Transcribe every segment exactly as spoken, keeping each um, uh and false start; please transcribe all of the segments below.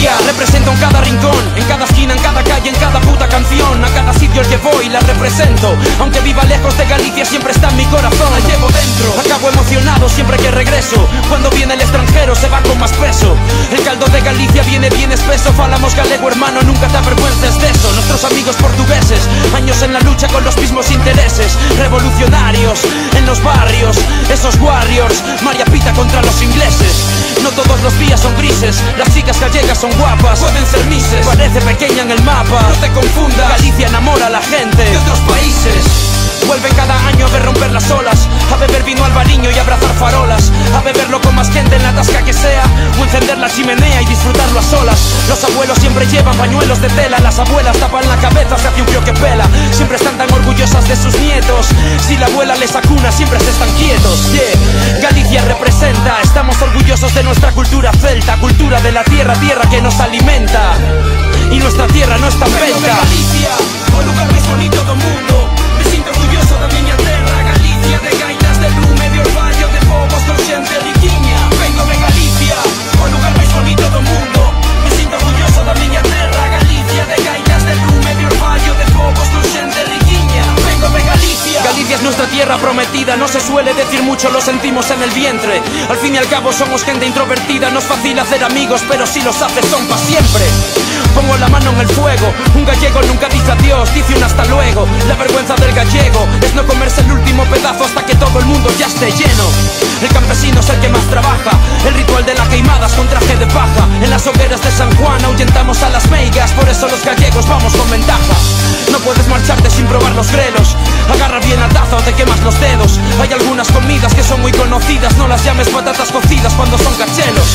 Galicia represento en cada rincón, en cada esquina, en cada calle, en cada puta canción. A cada sitio al que voy la represento. Aunque viva lejos de Galicia siempre está en mi corazón. La llevo dentro, acabo emocionado siempre que regreso. Cuando viene el extranjero se va con más peso. El caldo de Galicia viene bien espeso. Falamos galego hermano, nunca te avergüences de eso. Nuestros amigos portugueses, años en la lucha con los mismos intereses. Revolucionarios en los barrios, esos warriors. María Pita contra los ingleses. No todos los días son grises, las chicas gallegas son guapas, pueden ser mises. Parece pequeña en el mapa, no te confundas. Galicia enamora a la gente de otros países. Vuelven cada año a ver romper las olas, a beber vino albariño y abrazar farolas, a beberlo con más gente en la tasca que sea, o encender la chimenea y disfrutarlo a solas. Los abuelos siempre llevan pañuelos de tela, las abuelas tapan la cabeza, se hace un frío que pela. Siempre están tan orgullosas de sus nietos, si la abuela les acuna siempre se están quietos. Yeah. Galicia representa, estamos orgullosos de nuestra cultura celta, cultura de la tierra, tierra que nos alimenta, y nuestra tierra no está en venta. Galicia, o lugar máis bonito do mundo. Me sinto orgulloso da miña terra, Galicia de gaitas de lume, de orballo, de povos con xente riquiña. Vengo de Galicia, o lugar máis bonito do mundo. Me sinto orgulloso da miña terra, Galicia de gaitas de lume, de orballo, de povos con xente riquiña. Vengo de Galicia. Galicia es nuestra tierra prometida, no se suele decir mucho, lo sentimos en el vientre. Al fin y al cabo somos gente introvertida, no es fácil hacer amigos, pero si los haces son pa' siempre. Pongo la mano en el fuego, un gallego nunca dice adiós, dice un hasta luego. La vergüenza del gallego es no comerse el último pedazo hasta que todo el mundo ya esté lleno. El campesino es el que más trabaja, el ritual de las queimadas con traje de paja. En las hogueras de San Juan ahuyentamos a las meigas, por eso los gallegos vamos con ventaja. No puedes marcharte sin probar los grelos, agarra bien la taza o te quemas los dedos. Hay algunas comidas que son muy conocidas, no las llames patatas cocidas cuando son cachelos.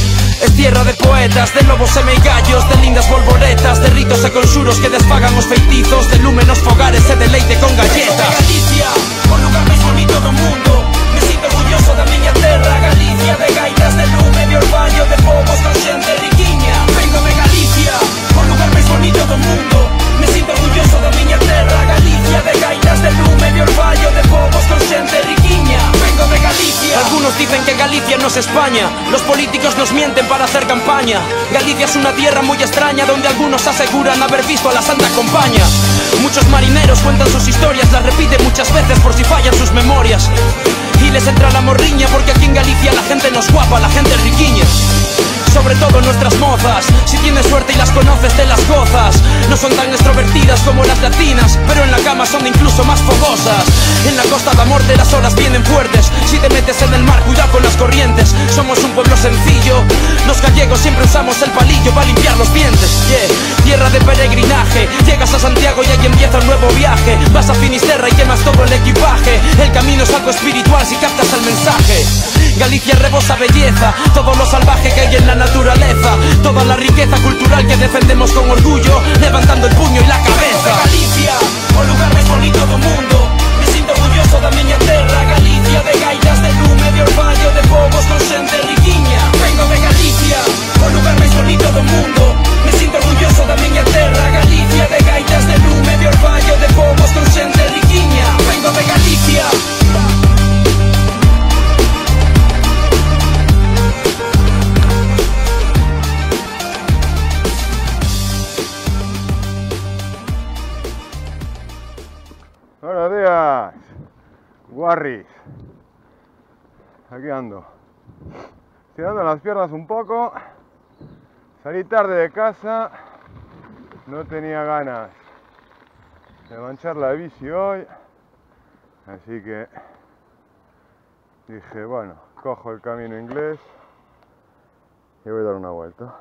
Es tierra de poetas, de lobos semigallos, de lindas volvoretas, de ritos e conxuros que desfagan os feitizos, de lume nos fogares e de leite con galletas. Galicia, o lugar máis bonito do mundo. Me sinto orgulloso da miña terra, Galicia de gaitas de lume, de orballo, de povos con xente riquiña. Vengo de Galicia, o lugar máis bonito do mundo. Me sinto orgulloso da miña terra, Galicia de gaitas de lume, de orballo, de povos con xente riquiña. Vengo de Galicia. Algunos dicen que Galicia no es España, los políticos nos mienten para hacer campaña. Galicia es una tierra muy extraña donde algunos aseguran haber visto a la Santa Compaña. Muchos marineros cuentan sus historias, las repiten muchas veces por si fallan sus memorias. Y les entra la morriña porque aquí en Galicia la gente no es guapa, la gente es riquiña. Sobre todo nuestras mozas, si tienes suerte y las conoces te las gozas. No son tan extrovertidas como las latinas, pero en la cama son incluso más fogosas. En la Costa da Morte las olas vienen fuertes, si te metes en el mar cuidado con las corrientes. Somos un pueblo sencillo, los gallegos siempre usamos el palillo para limpiar los dientes. Yeah. Tierra de peregrinaje, llegas a Santiago y ahí empieza un nuevo viaje. Vas a Finisterra y quemas todo el equipaje, el camino es algo espiritual si captas el mensaje. Galicia rebosa belleza, todo lo salvaje que hay en la naturaleza, toda la riqueza cultural que defendemos con orgullo, levantando el puño y la cabeza. Galicia, o lugar máis bonito do mundo. Me sinto orgulloso da miña terra, Galicia de gaitas de lume, de orballo, de povos con xente riquiña. Vengo de Galicia, o lugar máis bonito do mundo. Me sinto orgulloso da miña terra, Galicia de gaitas de lume, de orballo, de povos con xente riquiña. Vengo de Galicia. Buenos días, guarris. Aquí ando, tirando las piernas un poco. Salí tarde de casa, no tenía ganas de manchar la bici hoy, así que dije, bueno, cojo el camino inglés y voy a dar una vuelta.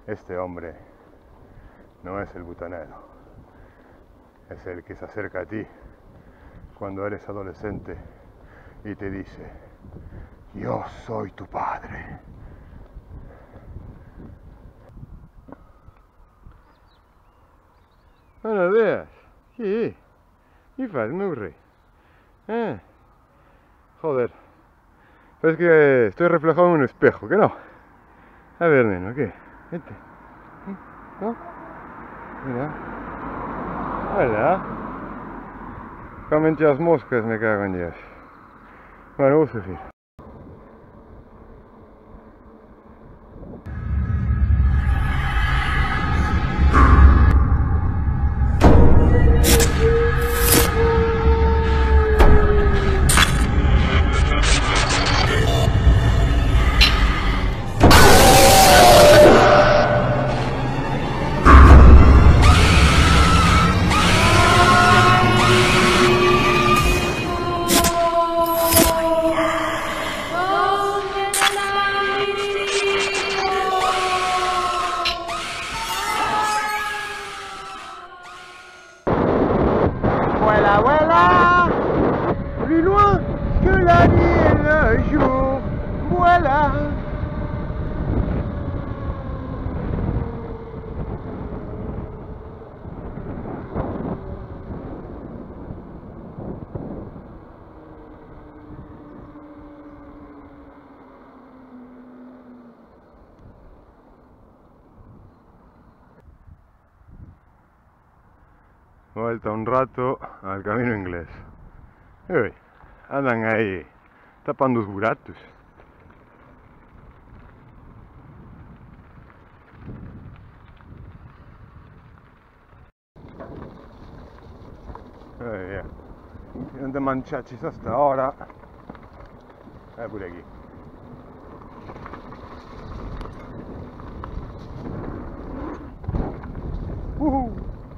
Este hombre no es el butanero, es el que se acerca a ti cuando eres adolescente y te dice: yo soy tu padre. Buenos días. Sí. ¿Qué faz, meu rey? Eh. Joder. Es que estoy reflejado en un espejo, ¿qué no? A ver, neno, ¿qué? Vete. ¿No? Mira. Hola. Comen las moscas, me cago en Dios. Bueno, vos, Sofía. Vuela, vuela, plus loin que la nuit et le jour. Vuela. Vuelta un rato al camino inglés. Uy, andan ahí tapando los buratos. Muy bien. ¿Dónde manchachis hasta ahora? Eh, por aquí. Uh-huh.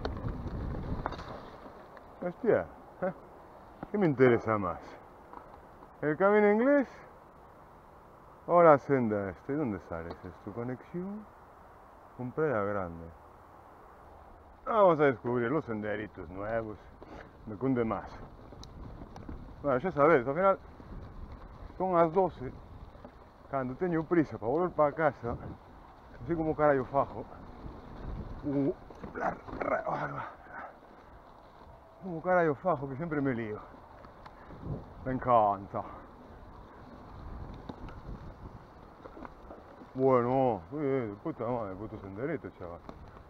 Hostia, ¿eh? ¿Qué me interesa más? ¿El camino inglés o la senda este? ¿Dónde sales? ¿Es tu conexión con Playa Grande? Vamos a descubrir los senderitos nuevos. Me cunde más. Bueno, ya sabes, al final son las doce. Cuando tengo prisa para volver para casa, así como carajo fajo. Uh, la, la, como carajo fajo que siempre me lío. Me encanta. Bueno, eh, puta madre, puto senderito, chaval.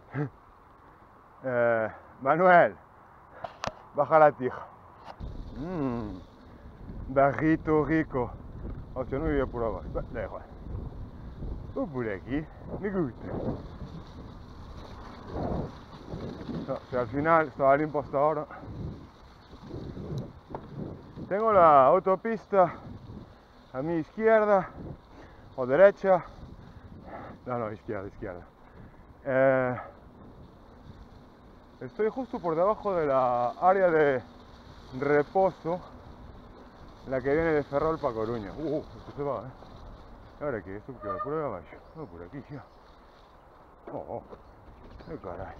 eh, Manuel, baja la tija. Mmm, bajito rico. Hostia, no iría por abajo. Da igual. Voy por aquí, me gusta. No, si al final estaba limpio hasta ahora. Tengo la autopista a mi izquierda o derecha. No, no, izquierda, izquierda. Eh, estoy justo por debajo de la área de reposo, la que viene de Ferrol para Coruña. Uh, esto se va, eh. Ahora que esto queda por ahí abajo. No, por aquí, ya. Oh, oh. Qué caray.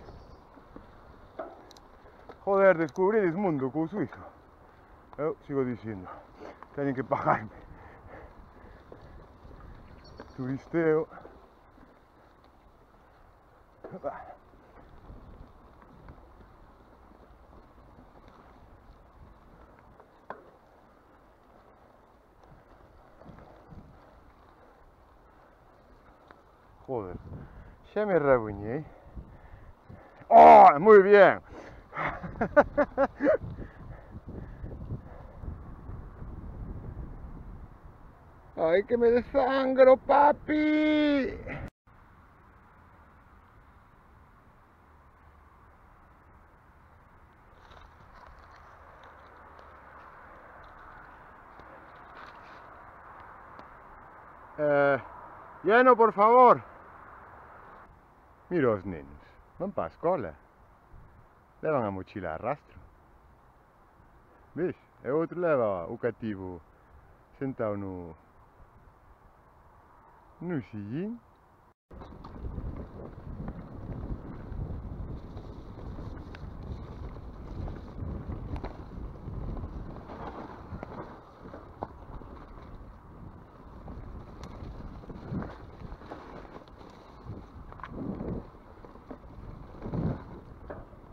Joder, descubrí el mundo con suizo. Yo sigo diciendo, tienen que pagarme. Turisteo. Joder, ya me rebuñé. ¡Oh! Muy bien. ¡Ay, que me desangro, papi! Eh, lleno, por favor. Mira los nenos, van para a escola. Levan a mochila a rastro. Ves? E outro leva o cativo sentado no... no sillín.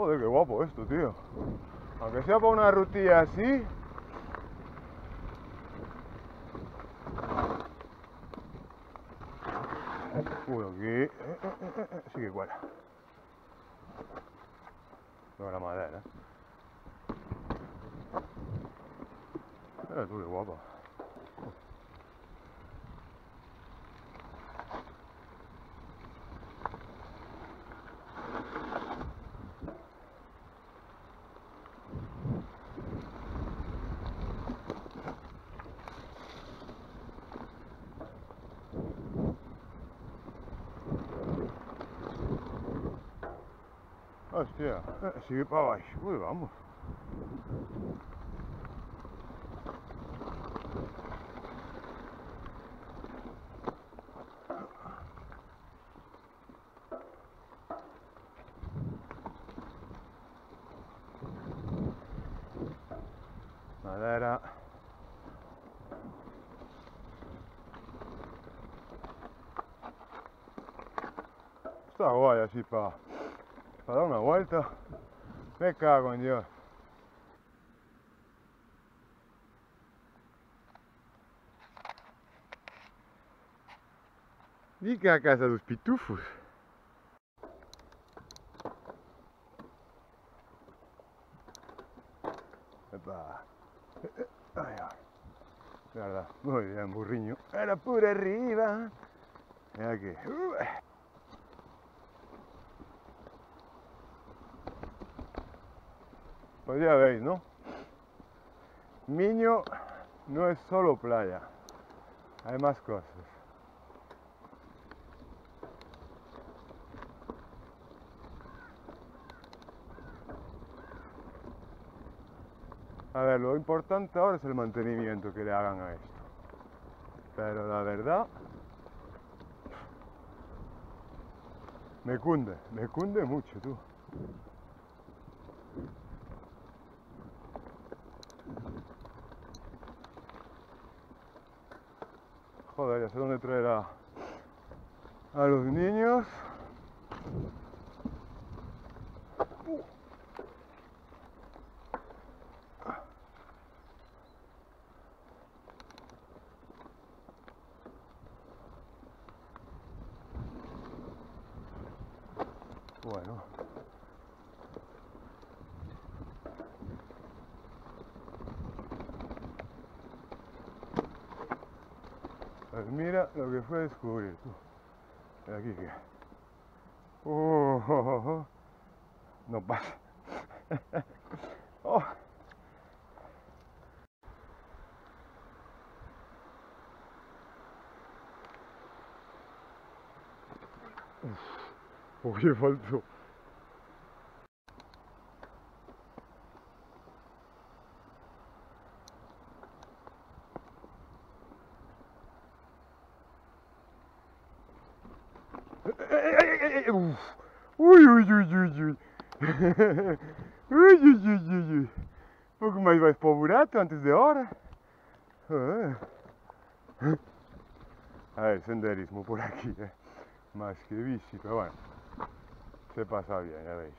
Joder, qué guapo esto, tío. Aunque sea para una rutilla así. Uy, aquí. Eh, eh, eh, eh, sí que cuela. No, la madera. Mira tú, qué guapa. Hostia, eh, sigue para abajo. Uy, vamos. Madera. Está guay así para pa dar una vuelta. Me cago en Dios. Dica a casa dos pitufos. Epa. Ay, ay. De verdad, muy bien, burriño. Era por arriba. Mira aquí. Pues ya veis, ¿no? Miño no es solo playa. Hay más cosas. A ver, lo importante ahora es el mantenimiento que le hagan a esto. Pero la verdad, me cunde, me cunde mucho, tú. Joder, ya sé dónde traer a, a los niños. Uh. Bueno. Pues mira lo que fue descubrir tú. De aquí que. Uh, oh, oh, oh. No pasa. Oh. Uy, faltó. Uy, uy, uy, uy, uy. Uy, uy, uy, uy, uy. Pouco mais vais para o buraco antes de hora. A ver, senderismo por aquí, eh. Más que bici, pero bueno. Se pasa bien, ya veis.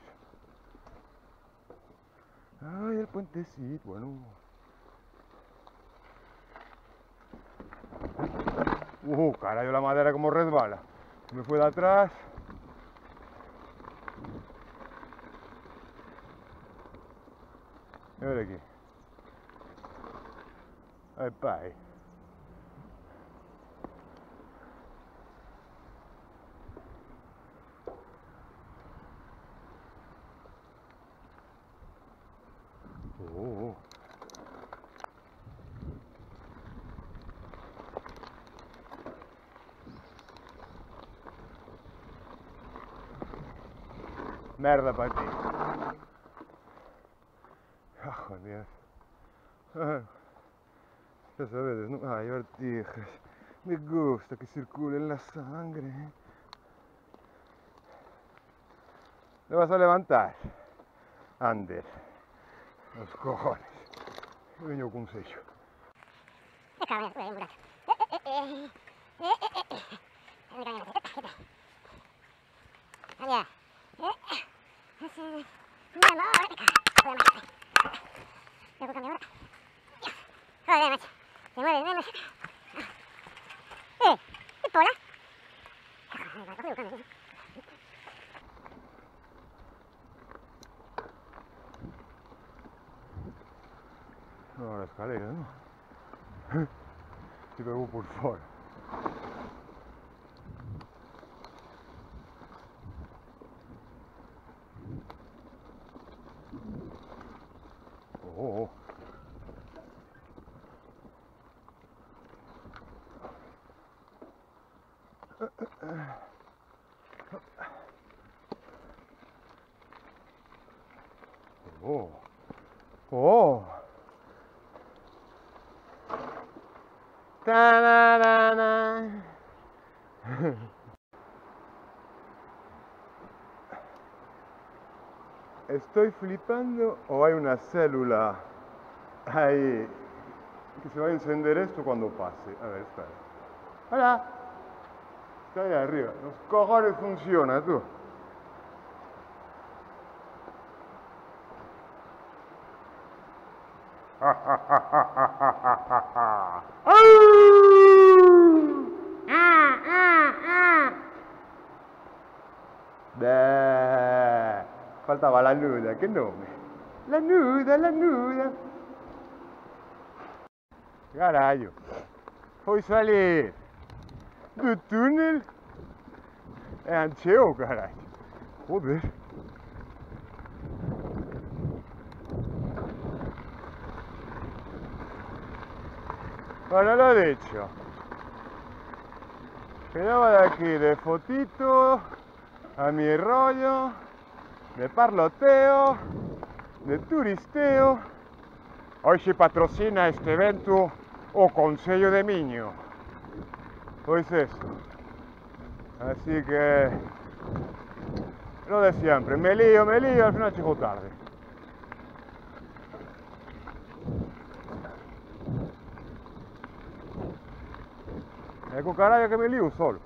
Ay, el puentecito, bueno. Uh, carajo, la madera como resbala. Me fue de atrás. A ver aquí. Ay, pai. Oh. Merda para ti. Oh, joder. Ah, ya sabes, ¿no? Ay, vertijes. Me gusta que circule la sangre. ¿Le vas a levantar? Ander. Los cojones. Vengo con sello. mueve, macho. Se mueve, mueve. ¡Eh! ¿Qué pola? No, la escalera, ¿no? Si pegó por fuera. Oh. Oh. Oh. Ta-da-da-da. ¿Estoy flipando o hay una célula ahí que se va a encender esto cuando pase? A ver, espera. ¡Hola! Está ahí arriba. Los cojones funciona, tú. Beh, faltava la nuda, che nome? La nuda, la nuda. Caralho. Puoi salire do túnel. É antigo, caralho. Joder. Bueno, lo dicho. Quedaba de aquí de fotito, a mi rollo, de parloteo, de turisteo. Hoy si patrocina este evento o Consello de Miño. Pues eso. Así que lo de siempre, me lío, me lío, al final llego tarde. Ecco caralho che me lío solo.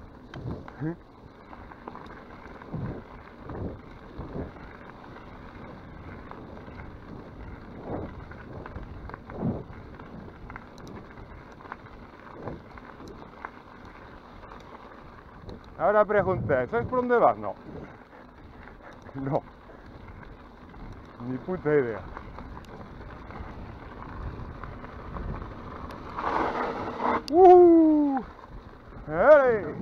Ahora pregunté, ¿sabes por dónde vas? No. No. Ni puta idea. Uh, hey.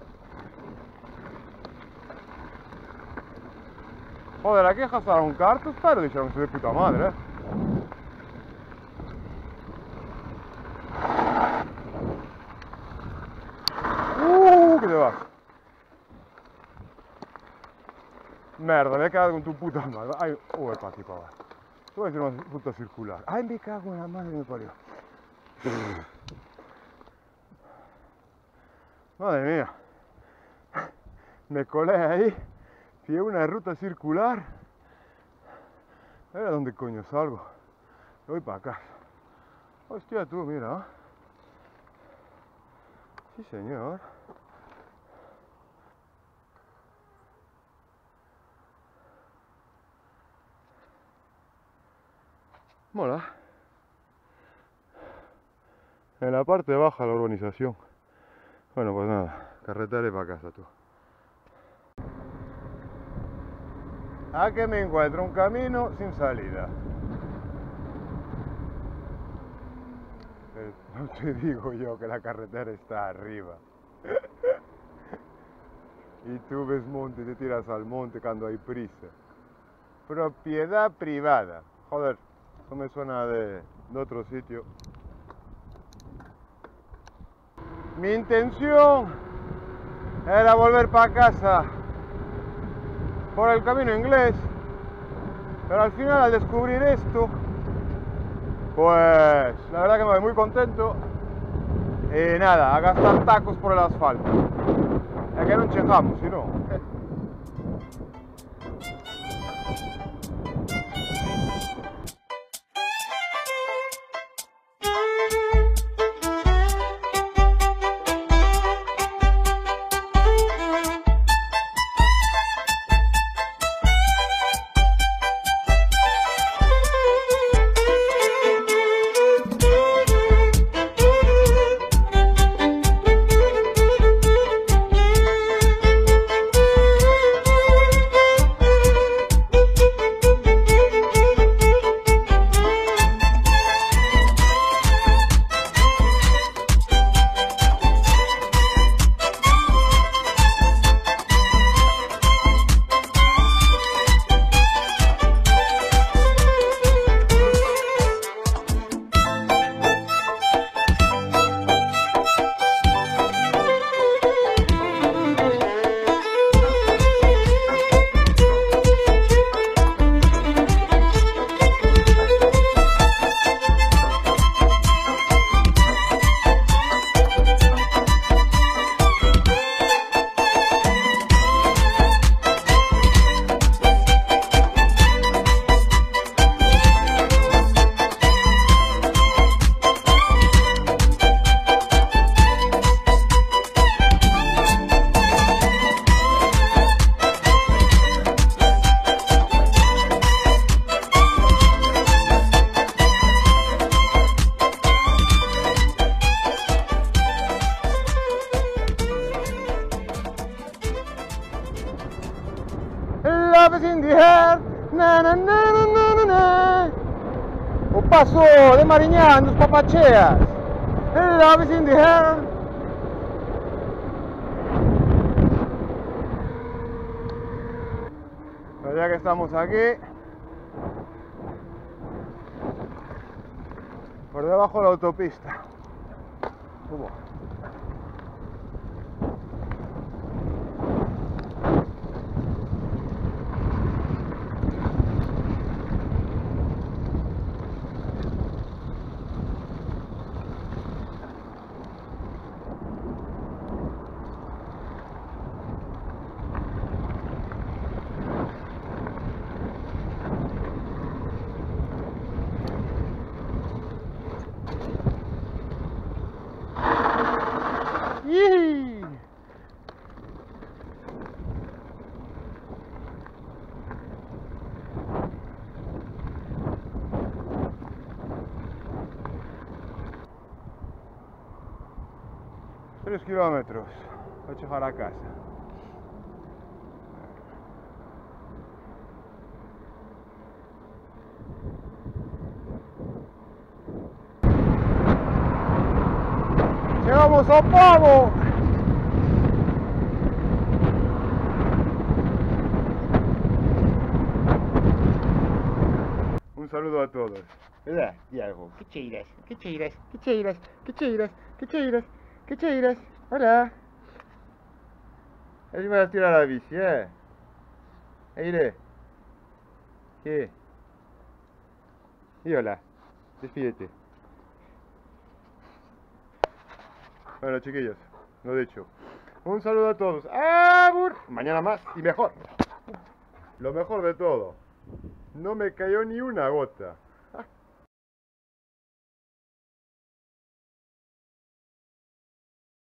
Joder, aquí jasaron cartos, pero dijeron que de puta madre, eh. Uh, que te vas. Merda, me he quedado con tu puta madre. Ay, oh, para ti, para abajo. Te voy a decir una puta circular. Ay, me cago en la madre que me parió. Madre mía. Me colé ahí. Fui a una ruta circular. A ver a dónde coño salgo. Voy para casa. Hostia, tú, mira. Sí, señor. Mola. En la parte baja la urbanización. Bueno, pues nada, carretera y para casa tú. A que me encuentro un camino sin salida. Eh, no te digo yo que la carretera está arriba. Y tú ves monte y te tiras al monte cuando hay prisa. Propiedad privada. Joder. Eso me suena de, de otro sitio. Mi intención era volver para casa por el camino inglés, pero al final al descubrir esto, pues la verdad que me voy muy contento. Y nada, a gastar tacos por el asfalto. Es que no chejamos, si no. Love is in the air. Na, na, na, na, na, na, na. O paso de Mariñán dos Papacheas. Love is in the air. Pero ya que estamos aquí, por debajo de la autopista. Subo. ¡Yee! Tres kilómetros para llegar a casa. ¡Llegamos a Pavo! Un saludo a todos. ¿Verdad? Y algo. ¿Qué cheiras? ¿Qué cheiras? ¿Qué cheiras? ¿Qué cheiras? ¿Qué cheiras? ¿Qué cheiras? Hola. Ahí me vas a tirar la bici, ¿eh? Aire. ¿Qué? Y hola. Despídete. Bueno, chiquillos, lo dicho. Un saludo a todos. ¡Abur! Mañana más y mejor. Lo mejor de todo, no me cayó ni una gota.